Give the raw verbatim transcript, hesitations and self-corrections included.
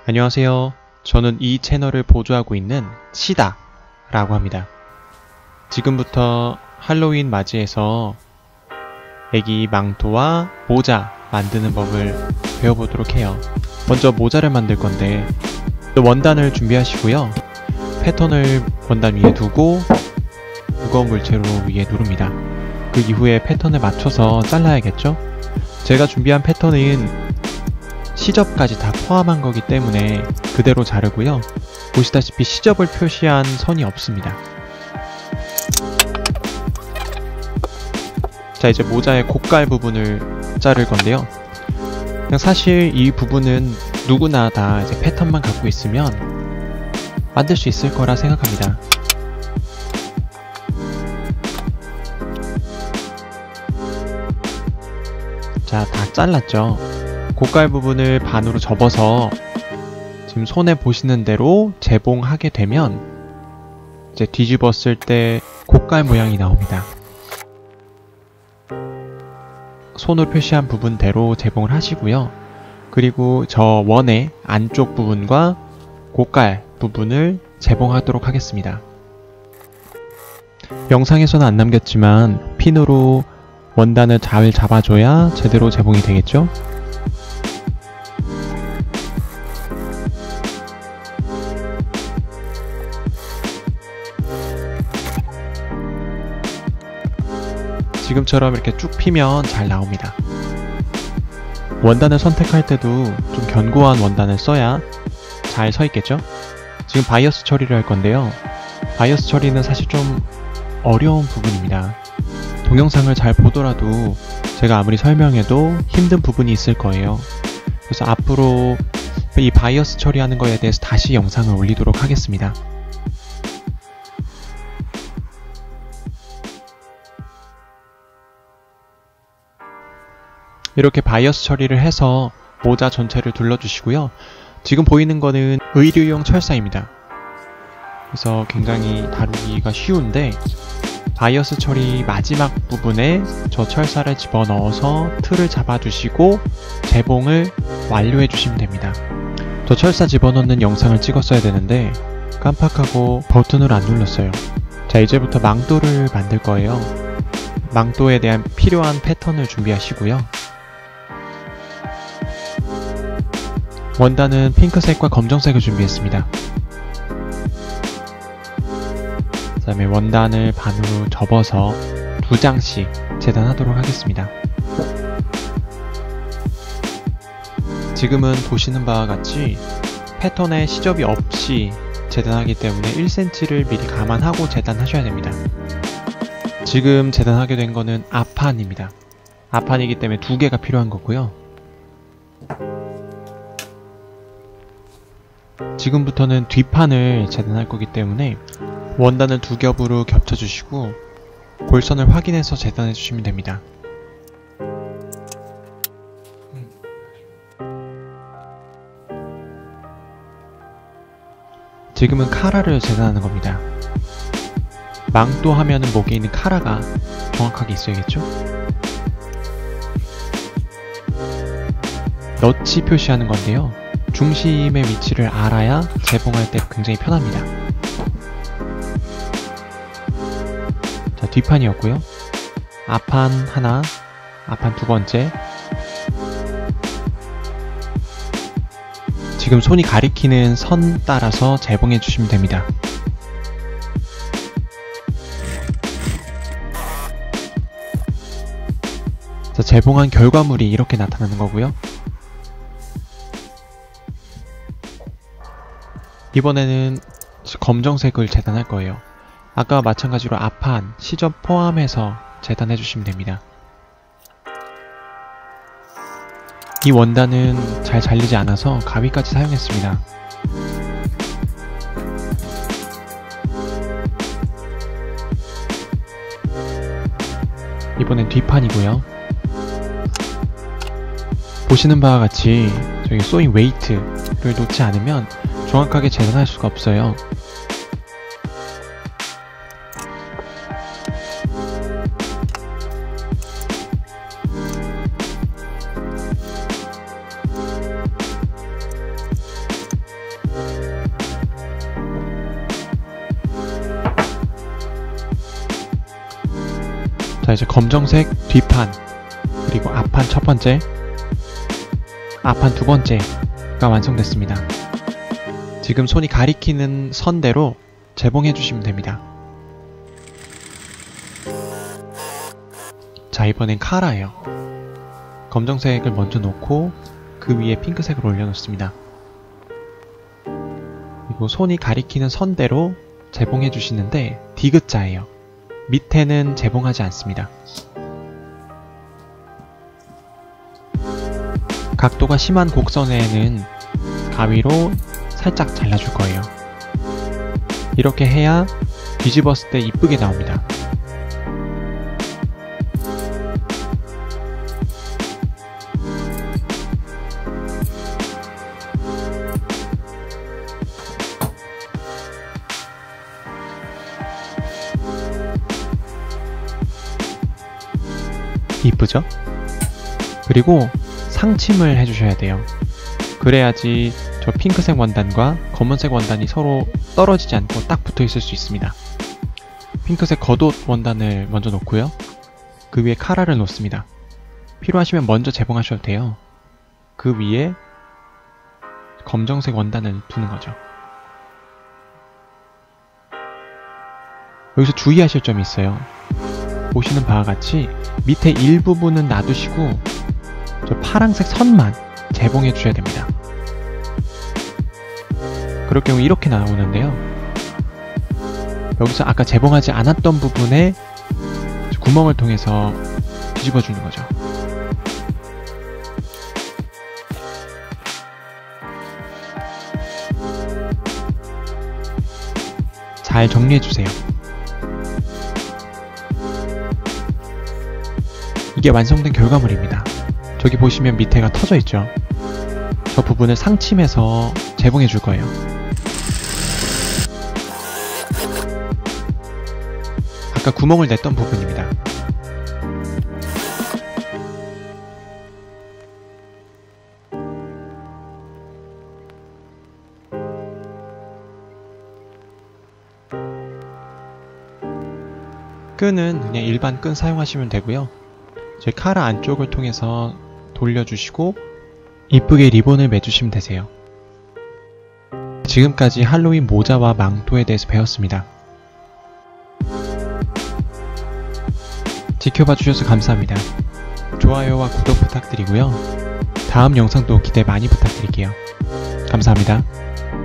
안녕하세요. 저는 이 채널을 보조하고 있는 시다라고 합니다. 지금부터 할로윈 맞이해서 애기 망토와 모자 만드는 법을 배워보도록 해요. 먼저 모자를 만들 건데 원단을 준비하시고요. 패턴을 원단 위에 두고 무거운 물체로 위에 누릅니다. 그 이후에 패턴에 맞춰서 잘라야겠죠? 제가 준비한 패턴은 시접까지 다 포함한 거기 때문에 그대로 자르고요. 보시다시피 시접을 표시한 선이 없습니다. 자, 이제 모자의 고깔 부분을 자를 건데요. 그냥 사실 이 부분은 누구나 다 이제 패턴만 갖고 있으면 만들 수 있을 거라 생각합니다. 자, 다 잘랐죠? 고깔 부분을 반으로 접어서 지금 손에 보시는 대로 재봉하게 되면 이제 뒤집었을 때 고깔 모양이 나옵니다. 손으로 표시한 부분대로 재봉을 하시고요. 그리고 저 원의 안쪽 부분과 고깔 부분을 재봉하도록 하겠습니다. 영상에서는 안 남겼지만 핀으로 원단을 잘 잡아줘야 제대로 재봉이 되겠죠? 지금처럼 이렇게 쭉 피면 잘 나옵니다. 원단을 선택할 때도 좀 견고한 원단을 써야 잘 서 있겠죠? 지금 바이어스 처리를 할 건데요. 바이어스 처리는 사실 좀 어려운 부분입니다. 동영상을 잘 보더라도 제가 아무리 설명해도 힘든 부분이 있을 거예요. 그래서 앞으로 이 바이어스 처리하는 거에 대해서 다시 영상을 올리도록 하겠습니다. 이렇게 바이어스 처리를 해서 모자 전체를 둘러주시고요. 지금 보이는 거는 의류용 철사입니다. 그래서 굉장히 다루기가 쉬운데 바이어스 처리 마지막 부분에 저 철사를 집어넣어서 틀을 잡아주시고 재봉을 완료해 주시면 됩니다. 저 철사 집어넣는 영상을 찍었어야 되는데 깜빡하고 버튼을 안 눌렀어요. 자, 이제부터 망토를 만들 거예요. 망토에 대한 필요한 패턴을 준비하시고요. 원단은 핑크색과 검정색을 준비했습니다. 그 다음에 원단을 반으로 접어서 두 장씩 재단하도록 하겠습니다. 지금은 보시는 바와 같이 패턴에 시접이 없이 재단하기 때문에 일 센티미터를 미리 감안하고 재단하셔야 됩니다. 지금 재단하게 된 거는 앞판입니다. 앞판이기 때문에 두 개가 필요한 거고요. 지금부터는 뒷판을 재단할 거기 때문에 원단을 두 겹으로 겹쳐주시고 골선을 확인해서 재단해 주시면 됩니다. 지금은 카라를 재단하는 겁니다. 망토 하면은 목에 있는 카라가 정확하게 있어야겠죠? 넛이 표시하는 건데요. 중심의 위치를 알아야 재봉할 때 굉장히 편합니다. 자, 뒷판이었고요. 앞판 하나, 앞판 두 번째. 지금 손이 가리키는 선 따라서 재봉해 주시면 됩니다. 자, 재봉한 결과물이 이렇게 나타나는 거고요. 이번에는 검정색을 재단할 거예요. 아까와 마찬가지로 앞판, 시접 포함해서 재단해 주시면 됩니다. 이 원단은 잘 잘리지 않아서 가위까지 사용했습니다. 이번엔 뒷판이고요. 보시는 바와 같이 저기 소잉 웨이트를 놓지 않으면 정확하게 재단할 수가 없어요. 자, 이제 검정색 뒷판, 그리고 앞판 첫 번째, 앞판 두 번째가 완성됐습니다. 지금 손이 가리키는 선대로 재봉해 주시면 됩니다. 자, 이번엔 카라예요. 검정색을 먼저 놓고 그 위에 핑크색을 올려놓습니다. 그리고 손이 가리키는 선대로 재봉해 주시는데 디귿자예요. 밑에는 재봉하지 않습니다. 각도가 심한 곡선에는 가위로 살짝 잘라줄 거예요. 이렇게 해야 뒤집었을 때 이쁘게 나옵니다. 이쁘죠? 그리고 상침을 해주셔야 돼요. 그래야지 저 핑크색 원단과 검은색 원단이 서로 떨어지지 않고 딱 붙어 있을 수 있습니다. 핑크색 겉옷 원단을 먼저 놓고요. 그 위에 카라를 놓습니다. 필요하시면 먼저 재봉하셔도 돼요. 그 위에 검정색 원단을 두는 거죠. 여기서 주의하실 점이 있어요. 보시는 바와 같이 밑에 일부분은 놔두시고 저 파란색 선만 재봉해 주셔야 됩니다. 그럴 경우 이렇게 나오는데요. 여기서 아까 재봉하지 않았던 부분에 구멍을 통해서 뒤집어 주는 거죠. 잘 정리해 주세요. 이게 완성된 결과물입니다. 저기 보시면 밑에가 터져 있죠. 저 부분을 상침해서 재봉해 줄 거예요. 아까 구멍을 냈던 부분입니다. 끈은 그냥 일반 끈 사용하시면 되고요. 제 카라 안쪽을 통해서 돌려주시고 이쁘게 리본을 매주시면 되세요. 지금까지 할로윈 모자와 망토에 대해서 배웠습니다. 지켜봐 주셔서 감사합니다. 좋아요와 구독 부탁드리고요. 다음 영상도 기대 많이 부탁드릴게요. 감사합니다.